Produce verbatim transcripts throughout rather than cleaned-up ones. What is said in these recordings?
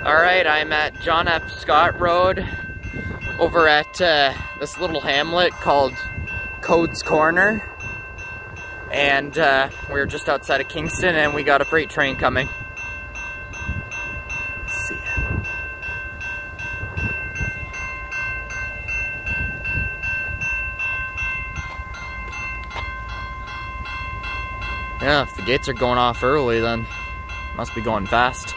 Alright, I'm at John F. Scott Road over at uh, this little hamlet called Code's Corner. And uh, we're just outside of Kingston and we got a freight train coming. Let's see it. Yeah, if the gates are going off early, then must be going fast.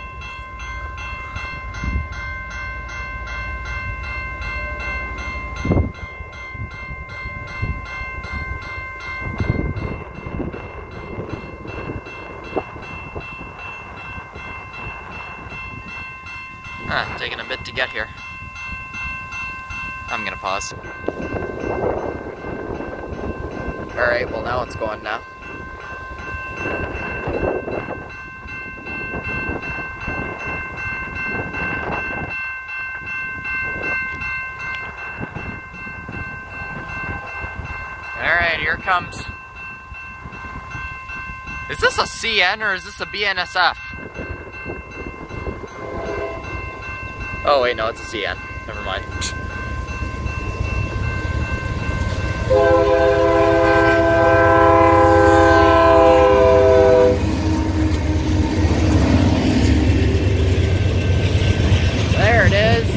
Ah, taking a bit to get here. I'm gonna pause. Alright, well now it's going now. Alright, here it comes. Is this a C N or is this a B N S F? Oh wait, no, it's a C N. Never mind. There it is.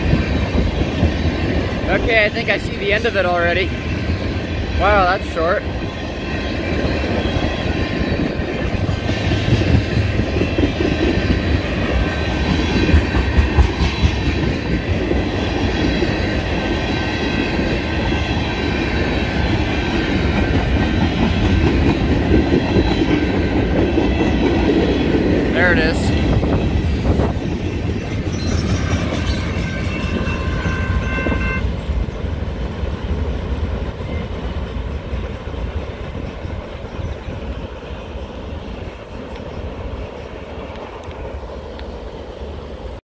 Okay, I think I see the end of it already. Wow, that's short.